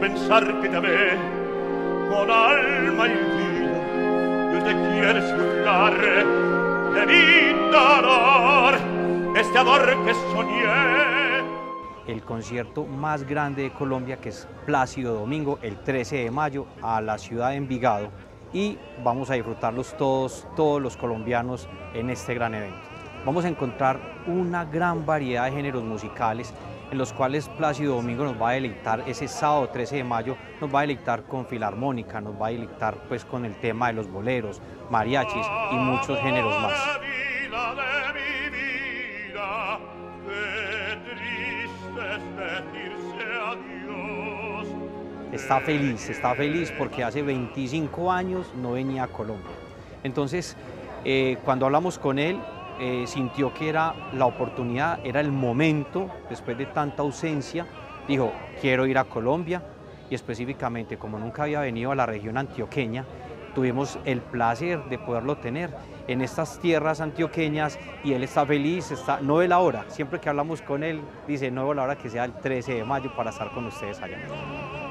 pensar que te amé con alma y vida, que te quieres burlar de mi dolor, este amor que soñé. El concierto más grande de Colombia, que es Plácido Domingo, el 13 de mayo, a la ciudad de Envigado, y vamos a disfrutarlos todos los colombianos en este gran evento. Vamos a encontrar una gran variedad de géneros musicales en los cuales Plácido Domingo nos va a deleitar ese sábado 13 de mayo, nos va a deleitar con filarmónica, nos va a deleitar pues con el tema de los boleros, mariachis y muchos géneros más. Está feliz porque hace 25 años no venía a Colombia. Entonces, cuando hablamos con él, sintió que era la oportunidad, era el momento, después de tanta ausencia, dijo, quiero ir a Colombia, y específicamente, como nunca había venido a la región antioqueña, tuvimos el placer de poderlo tener en estas tierras antioqueñas, y él está feliz, no ve la hora, siempre que hablamos con él, dice, no veo la hora que sea el 13 de mayo para estar con ustedes allá.